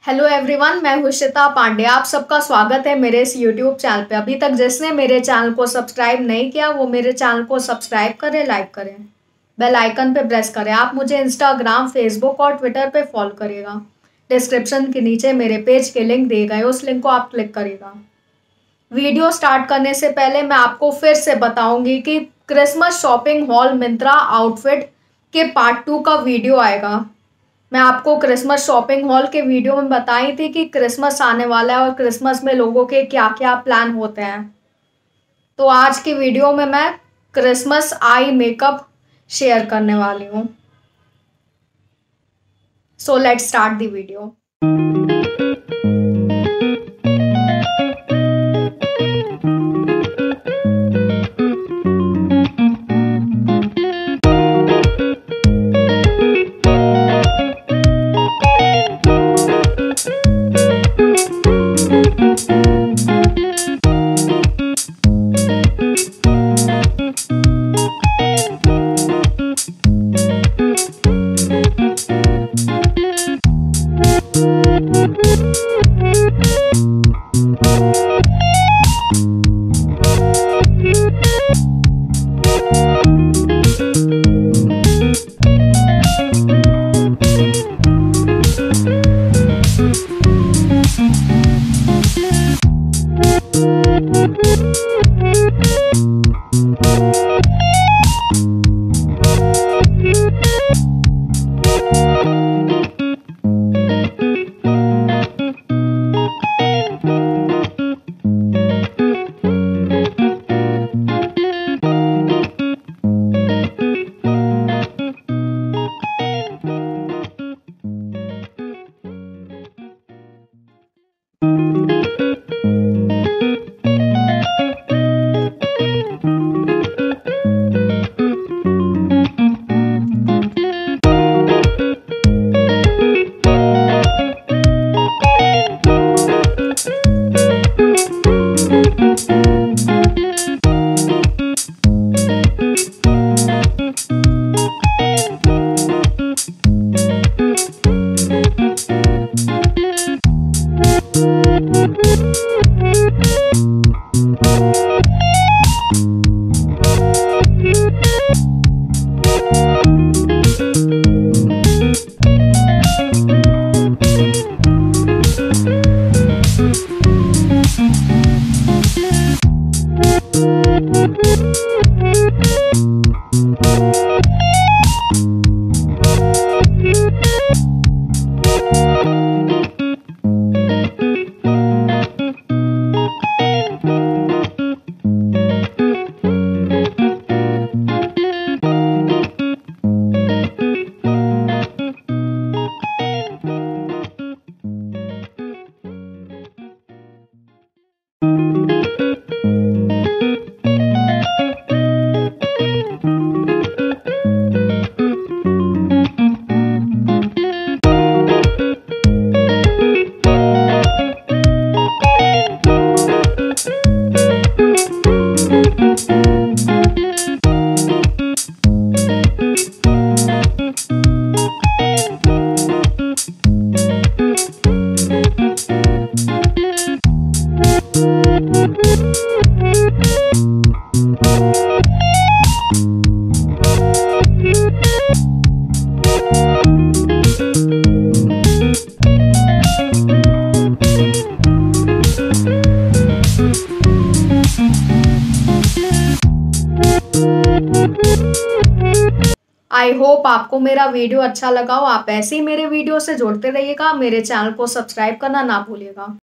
Hello everyone, मैं हुशिता पांडे। आप सबका स्वागत है मेरे इस यूट्यूब चैनल पे। अभी तक जिसने मेरे चैनल को सब्सक्राइब नहीं किया वो मेरे चैनल को सब्सक्राइब करें, लाइक करें, बेल आइकन पे प्रेस करें। आप मुझे इंस्टाग्राम, फेसबुक और ट्विटर पे फॉलो करेगा। डिस्क्रिप्शन के नीचे मेरे पेज के लिंक दिए गए, उस लिंक को आप क्लिक करेगा। वीडियो स्टार्ट करने से पहले मैं आपको फिर से बताऊंगी कि Christmas shopping haul Myntra outfit के पार्ट 2 का वीडियो आएगा। मैं आपको क्रिसमस शॉपिंग हॉल के वीडियो में बताई थी कि क्रिसमस आने वाला है और क्रिसमस में लोगों के क्या क्या प्लान होते हैं। तो आज की वीडियो में मैं क्रिसमस आई मेकअप शेयर करने वाली हूँ। So let's start the video. I hope आपको मेरा वीडियो अच्छा लगा हो। आप ऐसे ही मेरे वीडियो से जुड़ते रहिएगा। मेरे चैनल को सब्सक्राइब करना ना भूलिएगा।